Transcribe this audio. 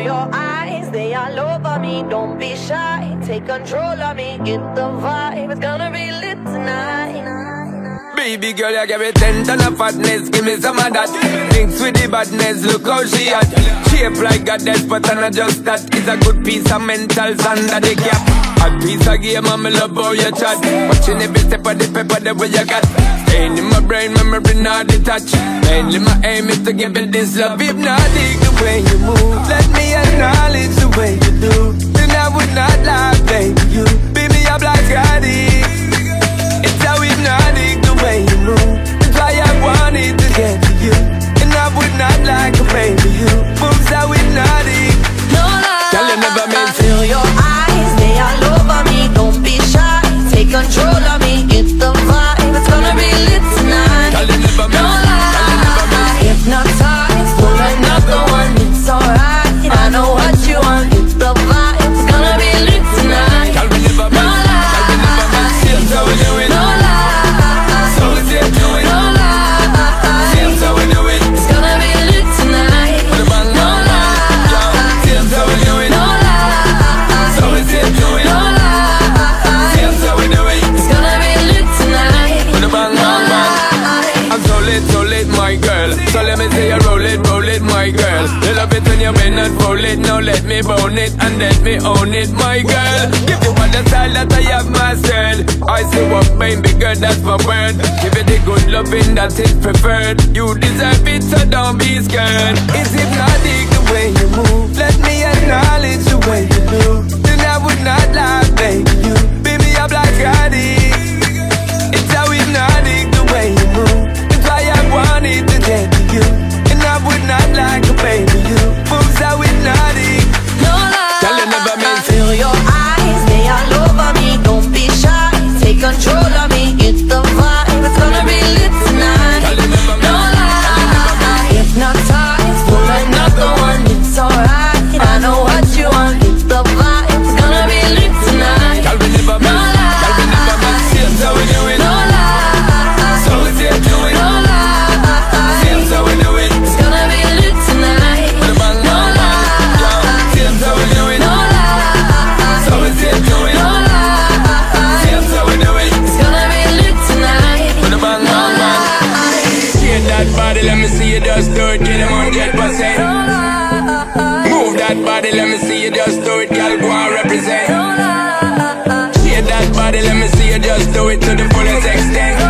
your eyes, they all over me. Don't be shy, take control of me. Get the vibe, it's gonna be lit tonight. Baby girl, you give me 10 ton of fatness, give me some of that. Mix with the badness, look how she hot. Shape like goddess, but I'm not just that. It's a good piece of mentals under the cap. A piece of game, I'm love how you chat. Watching every step of the paper, the way you got. Staying in my brain, memory not detached. Mainly my aim is to give it this love. If not, dig the way you move. Let me acknowledge the way you do. Then I would not lie, baby, you beat me up like Scotty. It's how hypnotic the way you move. That's why I wanted to get to you. And I would not like to baby you. Moves how hypnotic. No lie, girl, you never meant to. Feel your eyes, they all over me. Don't be shy, take control of me. Get the vibe, it's gonna be lit tonight. Girl, you never meant. No lie, hypnotized, pull another one. It's alright, I know what you want. Get the vibe, it's gonna be lit tonight. Girl, we never meant. Girl, we never meant. Seems how we do it. No lie, so we say do it. no lie, Seems how we do it. it's gonna be lit tonight. Put a bang No on. lie, Seems how we do it. no lie, So we say do it. no lie, Seems how we do it. it's gonna be lit tonight. Put a bang on. I'm so lit, my girl. So let me say you roll it, my girl. You love it when you bend and roll it. Now let me bone it and let me own it, my girl. Give you all the style that I have mastered. I say what baby girl, that's my word. Give you the good loving that is preferred. You deserve it, so don't be scared. It's hypnotic the way you move. Let me acknowledge the way you do. Then I would not lie, baby. You beat me up like Scotty. It's how hypnotic the way you move. That's why I wanted to get to you. And I would not like to baby you. Moves how hypnotic. No lie, Girl, you never meant to. feel your eyes, they all over me. Don't be shy, take control of me. Get the vibe, it's gonna be lit tonight. Girl, you never No meant. lie, hypnotized, pull another one. It's alright, I know what you want. Get the vibe, it's gonna be lit tonight. Girl, we never No meant. Girl, we never meant. Seems how we do it. No lie, So we say do it. no lie, Seems how we do it. it's gonna be lit tonight. Put a bang No on. lie, Seems how we do it. no lie, So we say do it. no lie, Seems how we do it. it's gonna be lit tonight. Put a bang on. Shake that body, let me see you just do it. Get them 100%. Move that body, let me see you just do it. Girl, go and represent. Shake that body, let me see you just do it to the fullest extent.